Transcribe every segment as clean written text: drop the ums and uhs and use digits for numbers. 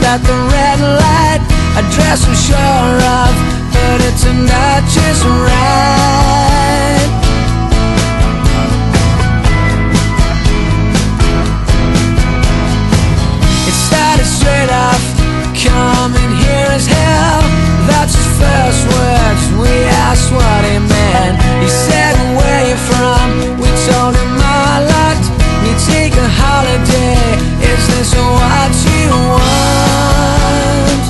at the red light. A dress I'm sure of, but it turned out just right. It started straight off, coming here as hell. That's his first words, we asked what he meant. He said, where you from? We told him our lot. We take a holiday, is this what you want?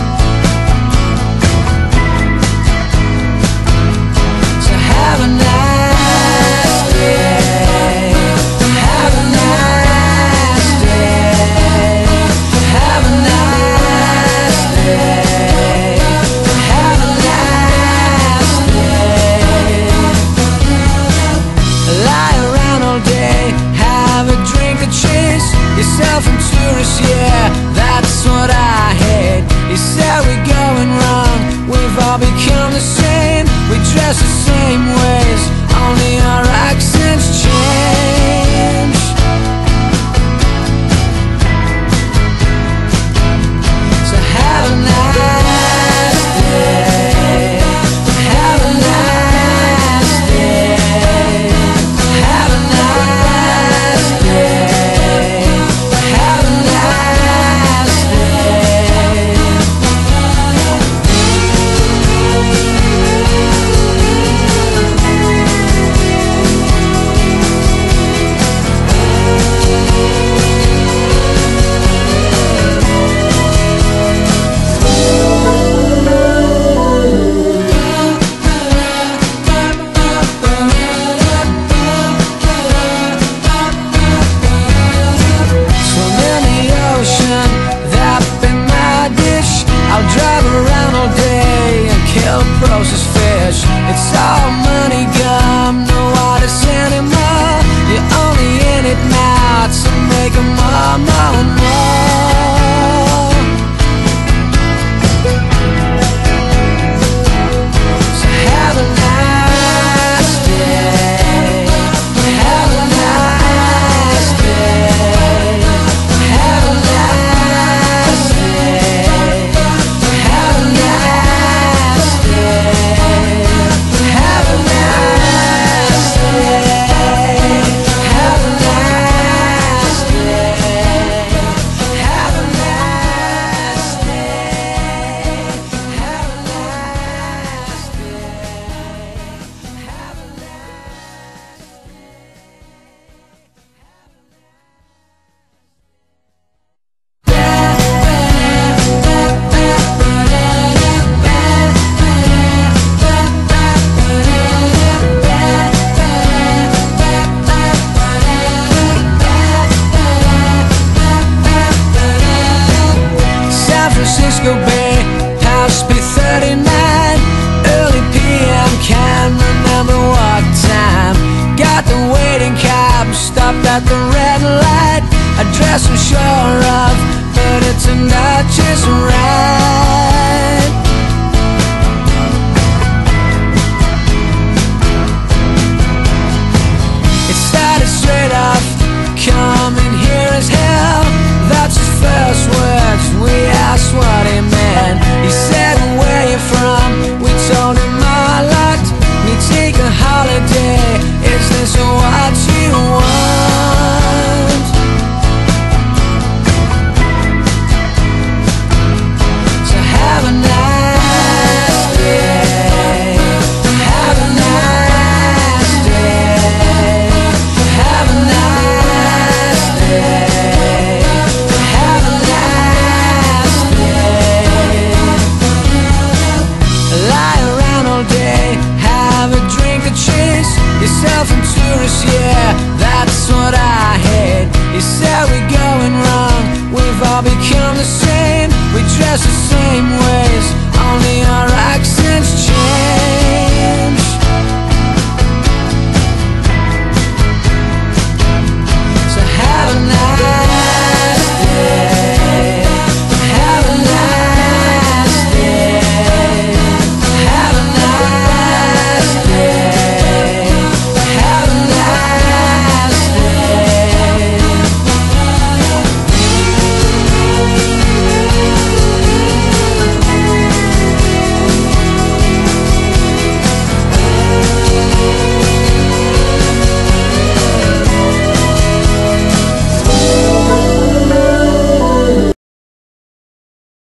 So have a nice day, have a nice day, have a nice day, have a nice day. Lie around all day, have a drink or chase yourself and tourists, yeah, that's what I hate. He said we're going wrong, we've all become the same. We dress the same ways, only our accents change. So have a nice day, have a nice day, have a nice day, have a nice day. Swim in the ocean, that be my dish. I'll drive around all day and kill processed fish. It's all money gum, no artists anymore. You're only in it now to make more, more, more. So have a nice day, have a nice day, have a nice day, have a nice day, have a nice day, have a nice day, have a nice day, have a nice day, have a San Francisco Bay, past P39, early PM, can't remember what time. Got the waiting cab, stopped at the red light. A dress I'm sure of, but it turned out just right. It started straight off, coming here as hell. That's his first words, we asked what he meant. He said, where you from? We told him our lot. We take a holiday, is this what you want? So have a nice day, have a nice day, have a nice day, have a nice day. Lie around all day, have a drink or chase yourself and tourists, yeah, that's what I hate. He said we're going wrong, we've all become the same. We dress the same ways, only our